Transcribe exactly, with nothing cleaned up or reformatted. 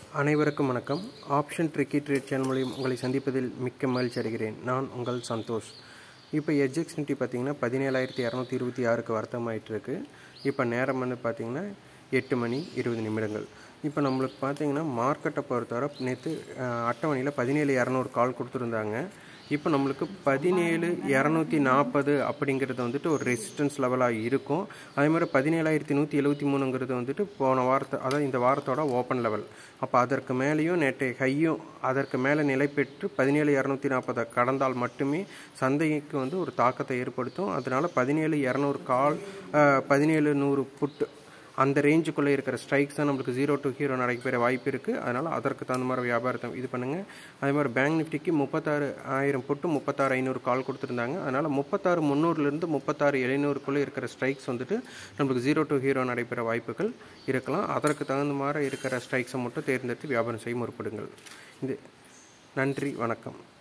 அனைவருக்கும் வணக்கம். Option tricky trade channel மூலியம் உங்களை சந்திப்பதில் மிக்க மகிழ்ச்சி அடைகிறேன். நான் உங்கள் சந்தோஷ். இப்போ எட்ஜெக்ஸ் நிஃப்டி பார்த்திங்கன்னா பதினேழாயிரத்தி இரநூத்தி இருபத்தி ஆறுக்கு வர்த்தமாயிட்டு இருக்கு. இப்போ நேரம் வந்து பார்த்திங்கன்னா எட்டு மணி இருபது நிமிடங்கள். இப்போ நம்மளுக்கு பார்த்திங்கன்னா மார்க்கெட்டை பொறுத்தவரை நேற்று அட்டவணையில் பதினேழு இரநூறு கால் கொடுத்துருந்தாங்க. இப்போ நம்மளுக்கு பதினேழு இரநூத்தி நாற்பது அப்படிங்கிறது வந்துட்டு ஒரு ரெசிஸ்டன்ஸ் லெவலாக இருக்கும். அதே மாதிரி பதினேழாயிரத்தி நூற்றி எழுபத்தி மூணுங்கிறது வந்துட்டு போன வாரத்தை அதாவது இந்த வாரத்தோட ஓப்பன் லெவல். அப்போ அதற்கு மேலேயும் நேற்றைய ஹையும் அதற்கு மேலே நிலை பெற்று பதினேழு இரநூத்தி நாற்பதை கடந்தால் மட்டுமே சந்தைக்கு வந்து ஒரு தாக்கத்தை ஏற்படுத்தும். அதனால் பதினேழு இரநூறு கால் பதினேழு நூறு புட்டு அந்த ரேஞ்சுக்குள்ளே இருக்கிற ஸ்ட்ரைக்ஸ் தான் நம்மளுக்கு ஜீரோ டு ஹீரோ நடைபெற வாய்ப்பு இருக்குது. அதனால் அதற்கு தகுந்த மாதிரி வியாபாரத்தை இது பண்ணுங்கள். அதே மாதிரி பேங்க் நிஃப்டிக்கு முப்பத்தாறு ஆயிரம் புட்டு முப்பத்தாறு ஐநூறு கால் கொடுத்துருந்தாங்க. அதனால் முப்பத்தாறு முந்நூறுலேருந்து முப்பத்தாறு எழுநூறுக்குள்ளே இருக்கிற ஸ்ட்ரைக்ஸ் வந்துட்டு நம்மளுக்கு ஜீரோ டு ஹீரோ நடைபெற வாய்ப்புகள் இருக்கலாம். அதற்கு தகுந்த மாதிரி இருக்கிற ஸ்ட்ரைக்ஸை மட்டும் தேர்ந்தெடுத்து வியாபாரம் செய்ய முற்படுங்கள். இது நன்றி, வணக்கம்.